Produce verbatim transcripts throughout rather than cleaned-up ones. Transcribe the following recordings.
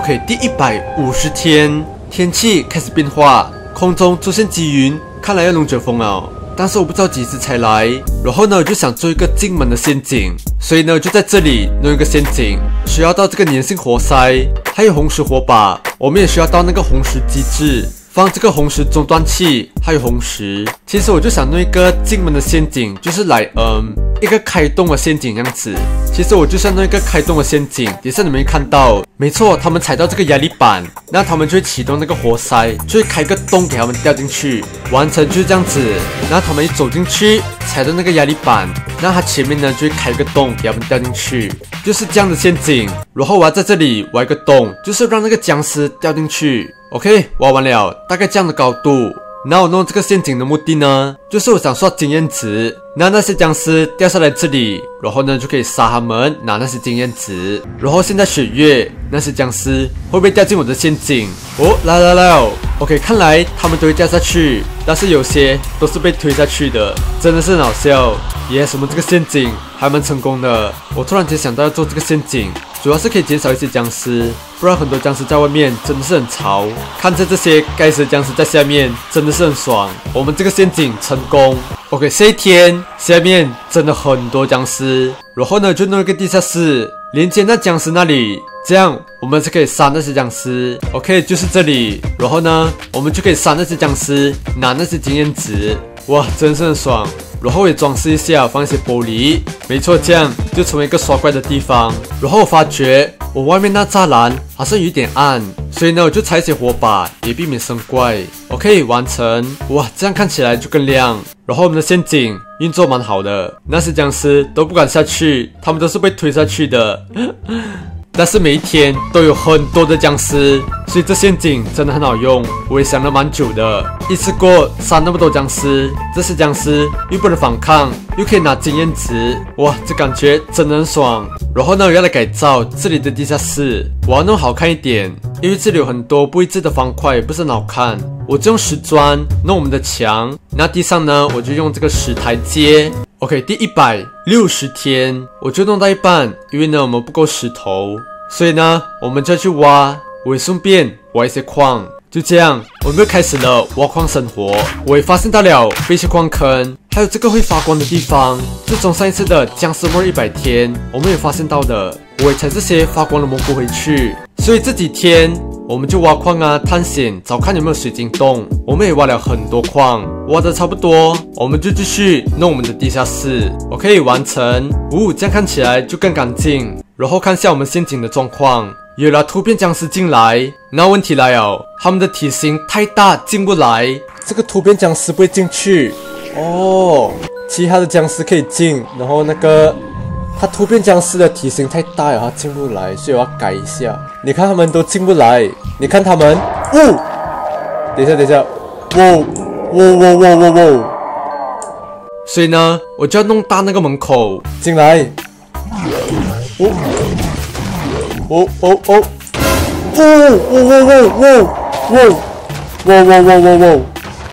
OK， 第一百五十天，天气开始变化，空中出现积云，看来要龙卷风了。但是我不知道几时才来。然后呢，我就想做一个进门的陷阱，所以呢，就在这里弄一个陷阱，需要到这个粘性活塞，还有红石火把，我们也需要到那个红石机制。 放这个红石中断器，还有红石。其实我就想弄一个进门的陷阱，就是来嗯一个开动的陷阱这样子。其实我就想弄一个开动的陷阱，也是你们会看到，没错，他们踩到这个压力板，那他们就会启动那个活塞，就会开个洞给他们掉进去。完成就是这样子。那他们一走进去，踩到那个压力板，那它前面呢就会开个洞给他们掉进去，就是这样的陷阱。然后我要在这里挖一个洞，就是让那个僵尸掉进去。 OK， 挖完了，大概这样的高度。那我弄这个陷阱的目的呢，就是我想刷经验值。那那些僵尸掉下来这里，然后呢就可以杀他们，拿那些经验值。然后现在血月那些僵尸会不会掉进我的陷阱？哦，来来来 ，OK， 看来他们都会掉下去，但是有些都是被推下去的，真的是很好笑。耶，什么这个陷阱还蛮成功的。我突然间想到要做这个陷阱。 主要是可以减少一些僵尸，不然很多僵尸在外面真的是很潮。看着这些该死的僵尸在下面，真的是很爽。我们这个陷阱成功。OK， 这一天下面真的很多僵尸，然后呢就弄一个地下室连接那僵尸那里，这样我们就可以杀那些僵尸。OK， 就是这里，然后呢我们就可以杀那些僵尸，拿那些经验值。哇，真是很爽。 然后也装饰一下，放一些玻璃，没错，这样就成为一个刷怪的地方。然后我发觉我外面那栅栏好像有点暗，所以呢我就踩一些火把，也避免生怪。OK， 完成。哇，这样看起来就更亮。然后我们的陷阱运作蛮好的，那些僵尸都不敢下去，他们都是被推下去的。但是每一天都有很多的僵尸，所以这陷阱真的很好用。我也想了蛮久的，一次过杀那么多僵尸，这些僵尸又不能反抗，又可以拿经验值，哇，这感觉真的很爽。然后呢，我要来改造这里的地下室，我要弄好看一点，因为这里有很多不一致的方块，不是很好看。我就用石砖弄我们的墙，那地上呢，我就用这个石台阶。 OK， 第一百六十天，我就弄到一半，因为呢我们不够石头，所以呢我们就要去挖，我也顺便挖一些矿，就这样，我们又开始了挖矿生活。我也发现到了废弃矿坑，还有这个会发光的地方，自从上一次的僵尸末日一百天，我们也发现到的。我也采这些发光的蘑菇回去，所以这几天。 我们就挖矿啊，探险，找看有没有水晶洞。我们也挖了很多矿，挖的差不多，我们就继续弄我们的地下室。OK， 完成。呜、哦，这样看起来就更干净。然后看一下我们陷阱的状况，有了突变僵尸进来，那问题来了，他们的体型太大，进不来。这个突变僵尸不会进去哦，其他的僵尸可以进，然后那个。 它突变僵尸的体型太大了，它进不来，所以我要改一下。你看他们都进不来，你看他们，呜、哦，等一下，等一下，哇哇哇哇哇哇！所以呢，我就要弄大那个门口进来。哦哦哦哦，哦哦哦哦哦哦哇哇哇哇哇！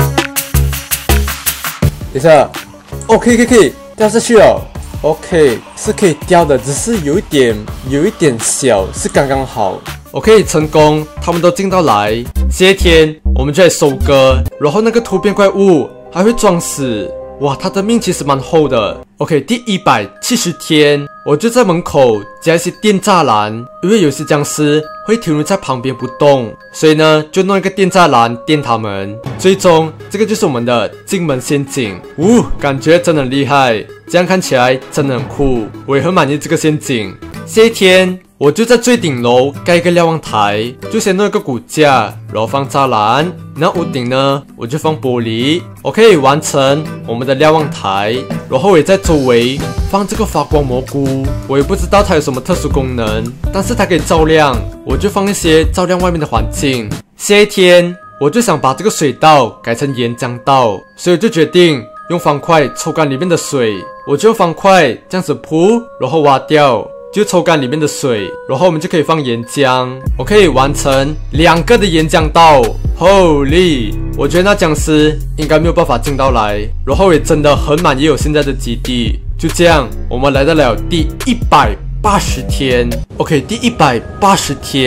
等一下，哦，可以可以可以，掉下去了。 OK， 是可以掉的，只是有一点有一点小，是刚刚好。OK， 成功，他们都进到来。这一天我们就来收割，然后那个突变怪物还会装死。哇，他的命其实蛮厚的。OK， 第一百七十天，我就在门口加一些电栅栏，因为有些僵尸会停留在旁边不动，所以呢就弄一个电栅栏电他们。最终，这个就是我们的进门陷阱。呜、哦，感觉真的很厉害。 这样看起来真的很酷，我也很满意这个陷阱。这一天，我就在最顶楼盖一个瞭望台，就先弄一个骨架，然后放栅栏。那屋顶呢，我就放玻璃。OK， 完成我们的瞭望台。然后我也在周围放这个发光蘑菇，我也不知道它有什么特殊功能，但是它可以照亮，我就放一些照亮外面的环境。这一天，我就想把这个水道改成岩浆道，所以我就决定。 用方块抽干里面的水，我就用方块这样子铺，然后挖掉，就抽干里面的水，然后我们就可以放岩浆。OK， 完成两个的岩浆道。Holy， 我觉得那僵尸应该没有办法进到来，然后也真的很满意我现在的基地。就这样，我们来到了第一百八十天。OK， 第一百八十天。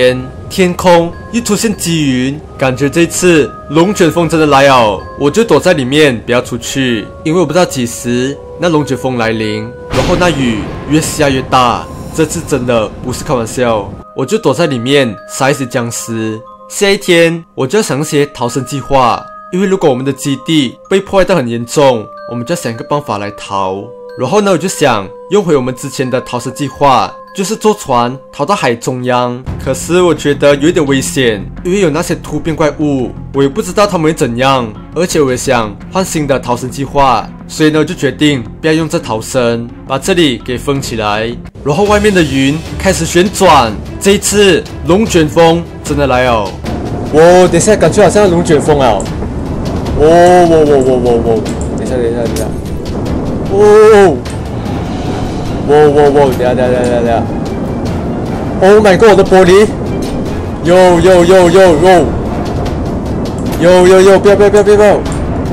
天空又出现积云，感觉这次龙卷风真的来了。我就躲在里面不要出去，因为我不知道几时那龙卷风来临，然后那雨越下越大，这次真的不是开玩笑。我就躲在里面杀一些僵尸。下一天我就要想一些逃生计划，因为如果我们的基地被破坏到很严重，我们就要想一个办法来逃。然后呢，我就想用回我们之前的逃生计划，就是坐船逃到海中央。可是我觉得有一点危险，因为有那些突变怪物，我也不知道他们会怎样。而且我也想换新的逃生计划，所以呢，我就决定不要用这逃生，把这里给封起来。然后外面的云开始旋转，这一次龙卷风真的来了。我等一下感觉好像龙卷风啊！哦哦哦哦哦哦！等一下等一下等一下！哦！哦哦哦！等一下等一下等一下等一下 ！Oh my god！ 我的玻璃！哟哟哟哟哟！哟哟哟！不要不要不要不要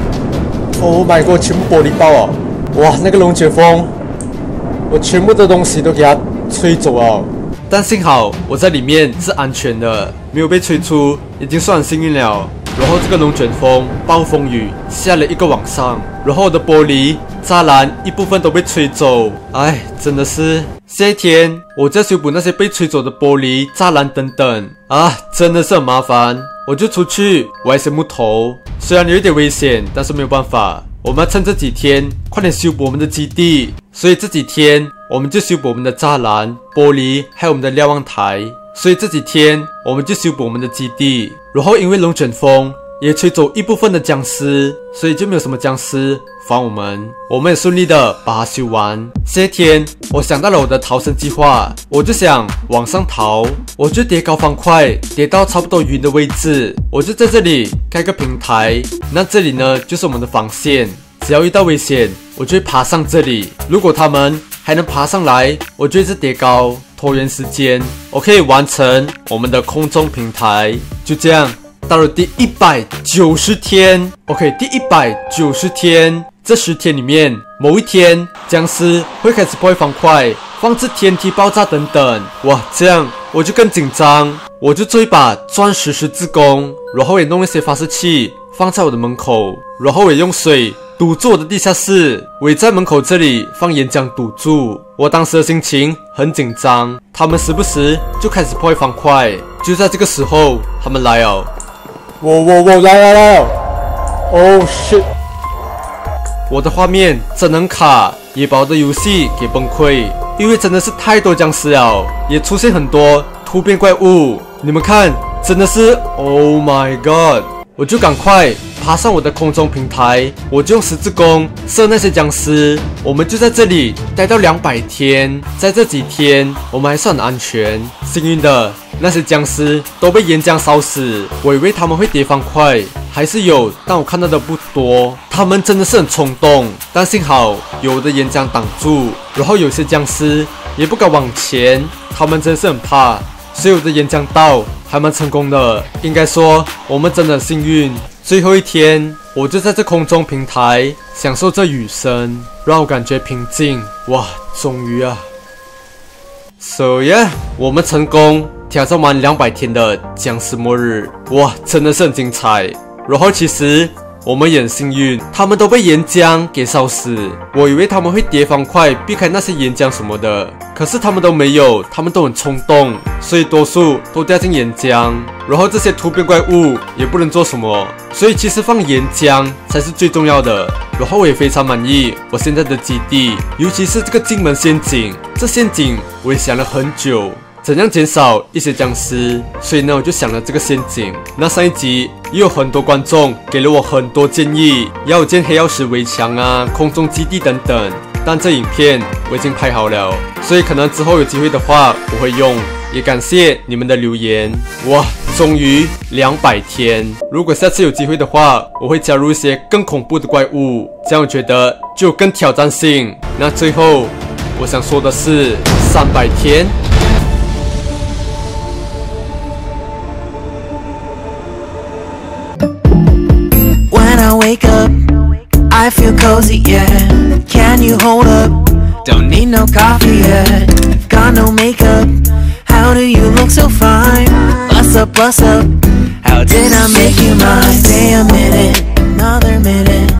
！Oh my god！ 全部玻璃爆啊！哇，那个龙卷风，我全部的东西都给它吹走了。但幸好我在里面是安全的，没有被吹出，已经算很幸运了。然后这个龙卷风、暴风雨下了一个晚上，然后我的玻璃、栅栏一部分都被吹走，哎，真的是。下一天我在修补那些被吹走的玻璃、栅栏等等，啊，真的是很麻烦。我就出去挖一些木头，虽然有一点危险，但是没有办法。我们要趁这几天快点修补我们的基地，所以这几天我们就修补我们的栅栏、玻璃，还有我们的瞭望台。所以这几天我们就修补我们的基地。然后因为龙卷风也吹走一部分的僵尸，所以就没有什么僵尸烦我们。我们也顺利的把它修完。下一天我想到了我的逃生计划，我就想往上逃，我就叠高方块，叠到差不多云的位置，我就在这里盖个平台。那这里呢就是我们的防线，只要遇到危险，我就会爬上这里。如果他们还能爬上来，我就一直叠高，拖延时间，我可以完成我们的空中平台。就这样，到了第一百九十天 ，OK， 第一百九十天，这十天里面，某一天僵尸会开始破坏方块，放置天梯爆炸等等。哇，这样我就更紧张，我就做一把钻石十字弓，然后也弄一些发射器放在我的门口，然后也用水堵住我的地下室，我也在门口这里放岩浆堵住。我当时的心情很紧张，他们时不时就开始破坏方块。就在这个时候，他们来了！我我我来来来 ！Oh shit！ 我的画面真能卡，也把我的游戏给崩溃，因为真的是太多僵尸了，也出现很多突变怪物。你们看，真的是 Oh my god！ 我就赶快爬上我的空中平台，我就用十字弓射那些僵尸。我们就在这里待到两百天，在这几天我们还算安全。幸运的，那些僵尸都被岩浆烧死。我以为他们会叠方块，还是有，但我看到的不多。他们真的是很冲动，但幸好有我的岩浆挡住。然后有些僵尸也不敢往前，他们真是很怕。所以我的岩浆道还蛮成功的，应该说我们真的很幸运。最后一天，我就在这空中平台享受这雨声，让我感觉平静。哇，终于啊 ！So yeah， 我们成功挑战完两百天的僵尸末日，哇，真的是很精彩。然后其实我们也很幸运，他们都被岩浆给烧死。我以为他们会叠方块避开那些岩浆什么的，可是他们都没有，他们都很冲动，所以多数都掉进岩浆。然后这些突变怪物也不能做什么，所以其实放岩浆才是最重要的。然后我也非常满意我现在的基地，尤其是这个金门陷阱，这陷阱我也想了很久。怎样减少一些僵尸？所以呢，我就想了这个陷阱。那上一集也有很多观众给了我很多建议，要我建黑曜石围墙啊、空中基地等等。但这影片我已经拍好了，所以可能之后有机会的话我会用。也感谢你们的留言。哇，终于两百天！如果下次有机会的话，我会加入一些更恐怖的怪物，这样我觉得就有更挑战性。那最后我想说的是，三百天。 Wake up, I feel cozy, yeah. Can you hold up? Don't need no coffee yet. Got no makeup. How do you look so fine? But so what's up? How did I make you mine? Stay a minute, another minute.